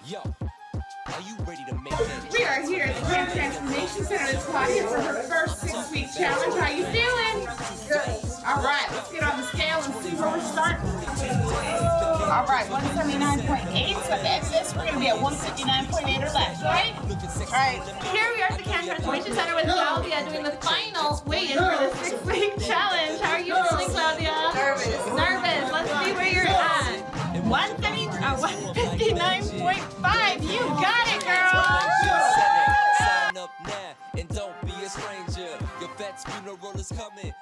Yo, are you ready to make that? We are here at the Gym Transformation Center with Claudia for her first 6-week challenge. How you feeling? Good. All right, let's get on the scale and see where we're starting. All right, 179.8. So that's this. We're going to be at 159.8 or less, right? All right. Here we are at the Gym Transformation Center with Claudia doing the final weigh-in for the 6-week challenge. How are you feeling, Claudia? Nervous. Nervous. Let's see where you're at. 159.5. You got it, girl. Sign up now and don't be a stranger. Your vet's funeral is coming.